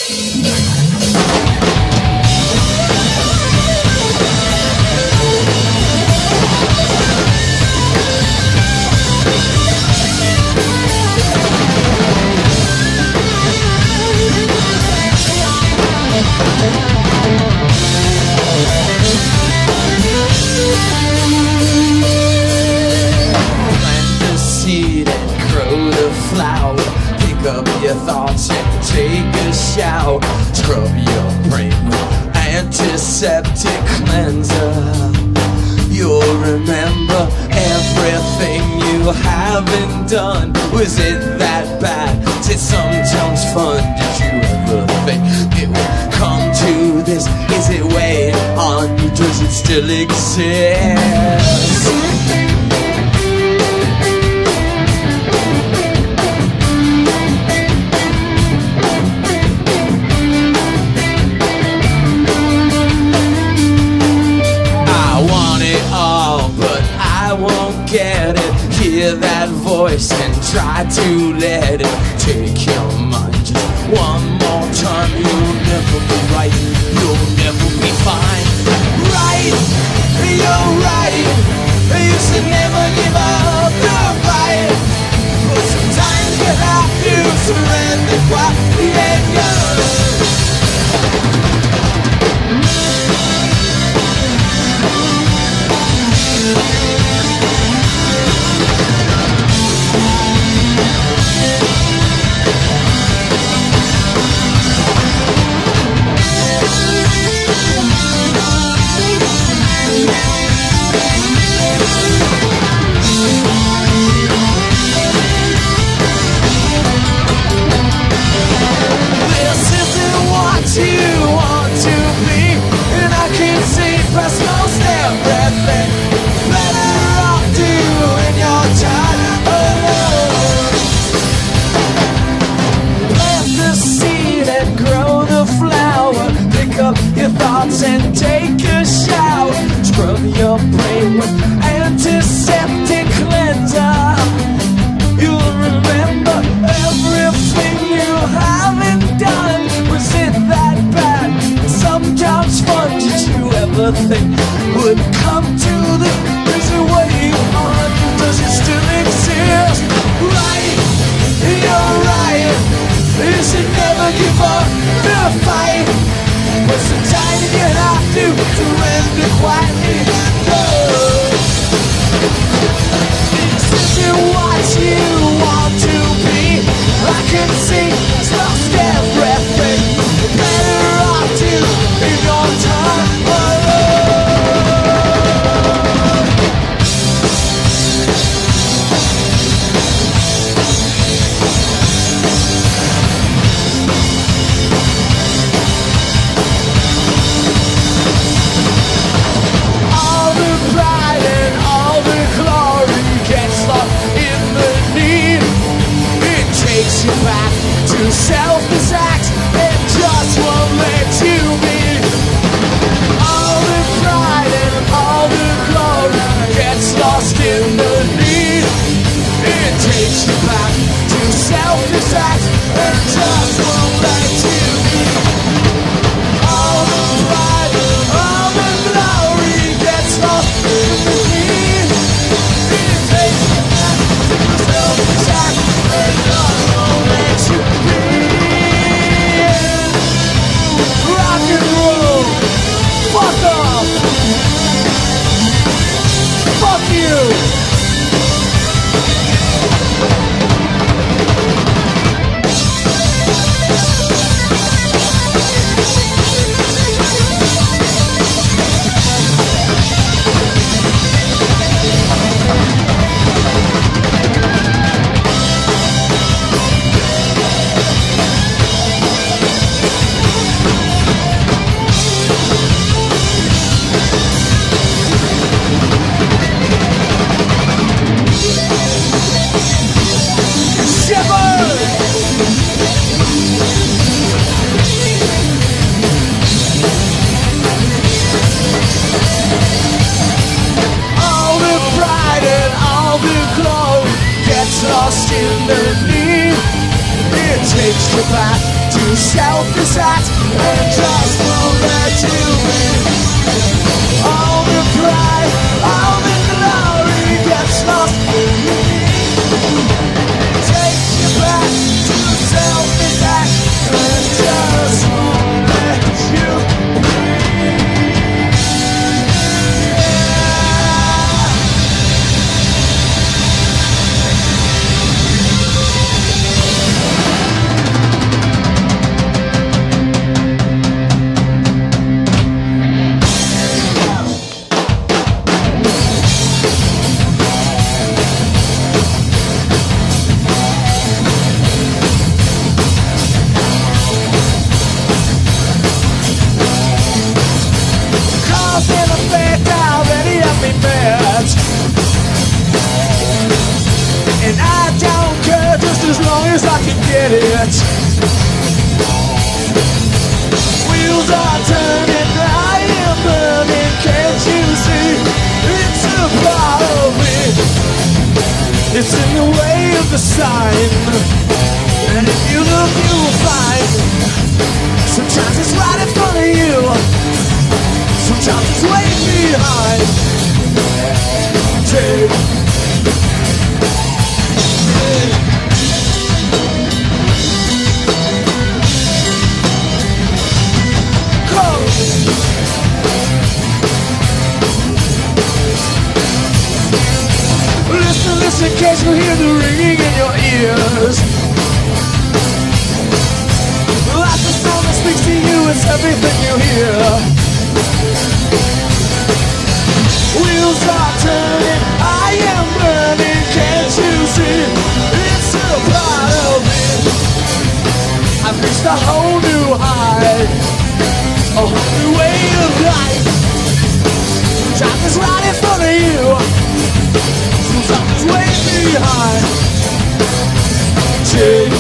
Your thoughts and take a shower. Scrub your brain with antiseptic cleanser. You'll remember everything you haven't done. Was it that bad? Is it sometimes fun? Did you ever think it would come to this? Is it weighing on you? Does it still exist? Get it, hear that voice and try to let it take your mind just one more time. You'll never be right, you'll never be fine. Right, you're right, you should never give up the fight. But sometimes you have to surrender quietly and go. And take a shower. Scrub your brain with antiseptic cleanser. You'll remember everything you haven't done. Was it that bad? Sometimes fun. Did you ever think would come to this? Is it waiting on? Does it still exist? Right, you're right. You should never give up the fight. But sometimes you have to surrender quietly and go. This isn't what you want to be. I can see it's lost everything. You're better off to in your time alone. Back to self-exact, it just won't let you be. All the pride and all the glory gets lost in the need. It takes you back to self-exact, it just won't let you be. All the pride and all the glory gets lost in the need. It takes you back to self-exact, it just won't let you be. Rock and roll. Fuck off. Fuck you. Lost in the need. It takes you back to selfish act and just won't let you in. All the pride, all the glory gets lost in me. Take you back to the selfish act and just won't let you in. And I don't care just as long as I can get it. Wheels are turning, I am burning, can't you see? It's a part of me. It's in the way of the sign. And if you look, you will find. Sometimes it's right in front of you, sometimes it's way behind. Take in case you hear the ringing in your ears. Like the sound that speaks to you, it's everything you hear. Wheels are turning, I am burning, can't you see? It's a part of me. I've reached a whole new high, a whole new way of life. Time is right in front of you, something's way behind. Take.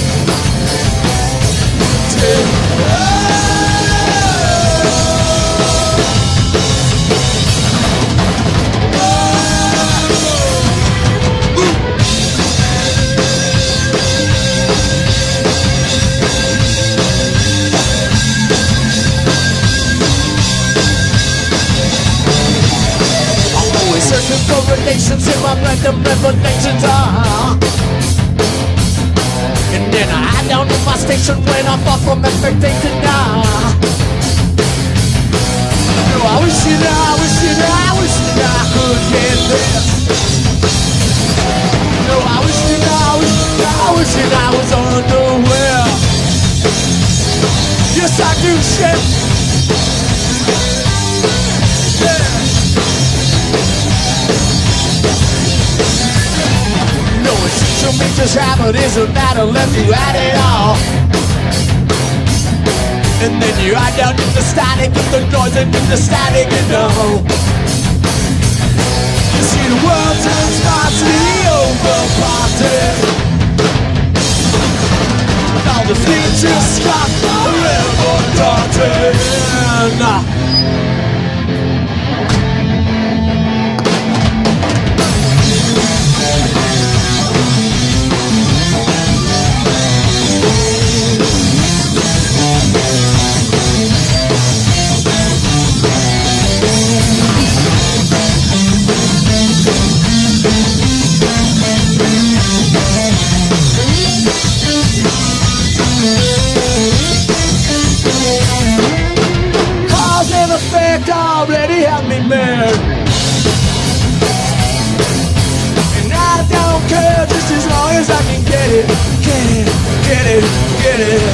Correlations in my random revelations and then I down to my station when I'm far from expectation now. No, I wish that I could get there. No, I wish that I was underwear. Yes, I do shit. To me just happened isn't that unless you add it all. And then you add down to the static of the noise and in the static and the home. You see the world turns party over party. All the things just got forever darting. Already have me mad, and I don't care just as long as I can get it, get it, get it, get it.